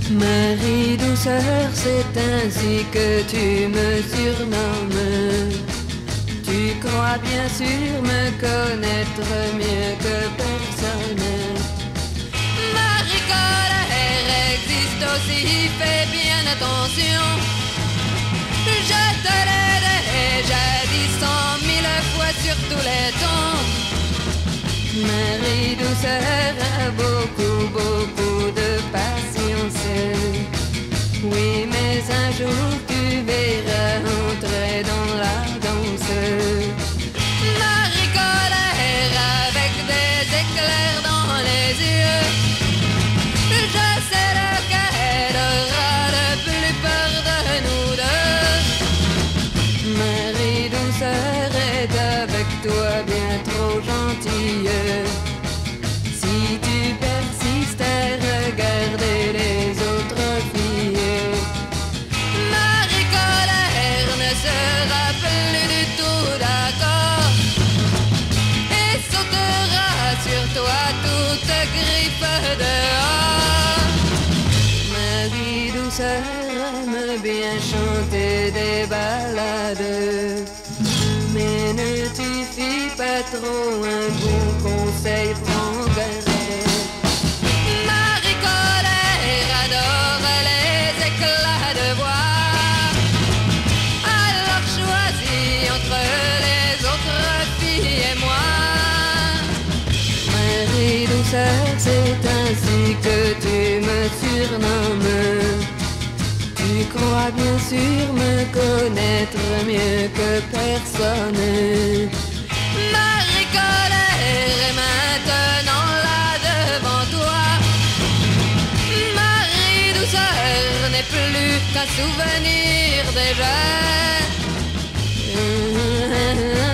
Marie Douceur, c'est ainsi que tu me surnommes. Tu crois bien sûr me connaître mieux que personne. Marie Colere existe aussi, fais bien attention. Je te l'ai déjà dit 100 000 fois sur tous les tons. Marie Douceur a beaucoup, beaucoup de patience. Oui, mais un jour tu verras entrer dans la danse. Marie Colere avec des éclairs dans les yeux. Je sais lequel aura le plus peur de nous deux. Marie Douceur est avec toi bien trop gentille. Si tu persistes à regarder les autres filles, Marie Colere ne sera plus du tout d'accord et sautera sur toi toute griffe dehors. Marie Douceur aime bien chanter des ballades, mais ne t'y fie pas trop, un bon conseil prends garde. Marie Colere adore les éclats de voix, alors choisis entre les autres filles et moi. Marie Douceur, c'est ainsi que tu me surnommes. Tu crois bien sûr me connaître mieux que personne. Marie Colere est maintenant là devant toi. Marie Douceur n'est plus qu'un souvenir déjà.